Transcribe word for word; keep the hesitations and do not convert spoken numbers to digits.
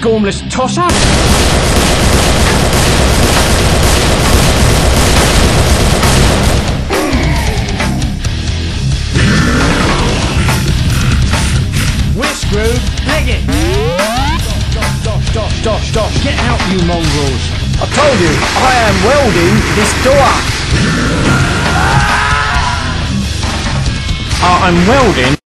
gormless tosser! We're screwed! Leg it! Dosh, dosh, dosh, dosh, dosh! Get out, you mongrels! I told you, I am welding this door! Uh, I'm welding.